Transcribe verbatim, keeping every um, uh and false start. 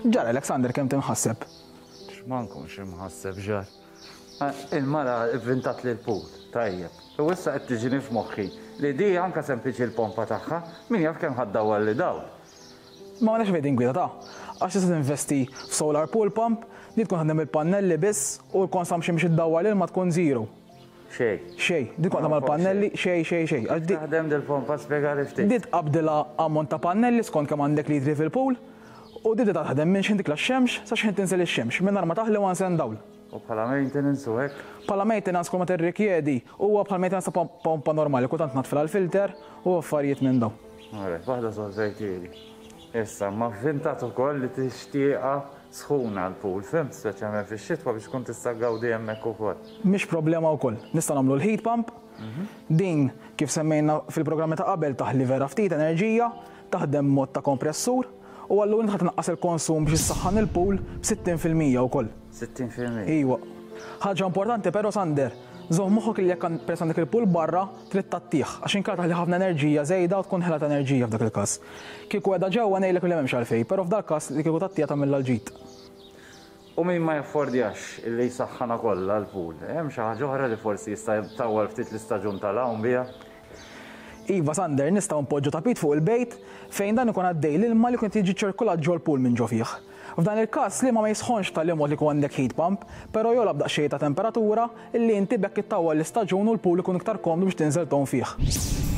Ġar, Alexander, kemm tinħasseb? X'mankum xi mħasseb ġar. Il-mara ivvintat li l-pool, tajjeb. U issa qed tiġini f'moħħi li di anke sempliċi l-pompa tagħha, min jaf kemm ħaddawwal li dawl. Ma għandekx fejn gwida ta' għax tista' tinvesti f'solar pool pump li tkun ħaddem il-pannelli biss u l-consumption biex iddawwal il ma tkun zero. Xej. Xej, dik tkun ħaddem il-pannelli xej xej xej. Taħdem del-pompa spjegali ftit. Dit qabdilha ammont ta' pannelli skont kemm għandek litri fil-pool u dit taħdem minn xindik l-xemx sa xejn tinżel ix-xemx minn ma taħli one sen dawl. U bħala maintenance u hekk? Bħala maintenance kull ma tirrikjedi huwa bħal maintenance ta' pompa normali, kultant natfilha l-filter u affarijiet minn daw. Għarek, waħda solvejtieri. Issa, ma vvintat ukoll li tixtieqa sħuna l-pool, fimt, speċjalment fix-xitwa biex tkun tista' gawdi hemmhekk ukoll. Mhix problema wkoll. Nista' nagħmlu l-heat pump. Din kif semmejna fil-programmi ta' qabel taħli vera ftit enerġija, taħdem mod ta' kompressur u allura inti tnaqqas il-konsum biex issaħħan il-pool b'sittin fil-mija wkoll. sittin fil-mija? Iwa. Ħaġa importanti però Sander, żomm moħħok li jekk peress għandek il-pool barra trid tattih għax inkar taħli ħafna enerġija żejda u tkun ħelat enerġija f'dak il-każ. Kieku qiegħda ġewwa ngħidlek li m'hemmx għalfejn, però f'dak każ li kieku tattija tagħmilha l-ġid. U min ma jaffordjax illi jsaħħana kollha l-pool, hemm xi ħaġa oħra li forsi jista' jtawwal ftit l-istaġun tal-hawn biha? Iva Sander, nistgħu npoġġu tapit fuq il-bejt fejn dan ikun għaddej l-ilma li kun tiġi ċirkulat ġol pool minn ġo fih. F'dan il-każ li ma jisħonx tal-imod li kun għandek heat pump, però jolab daqsxejn ta' temperatura illi inti bekk ittawwal l-istaġun u l-pool ikun iktar komdu biex tinżel ton fih.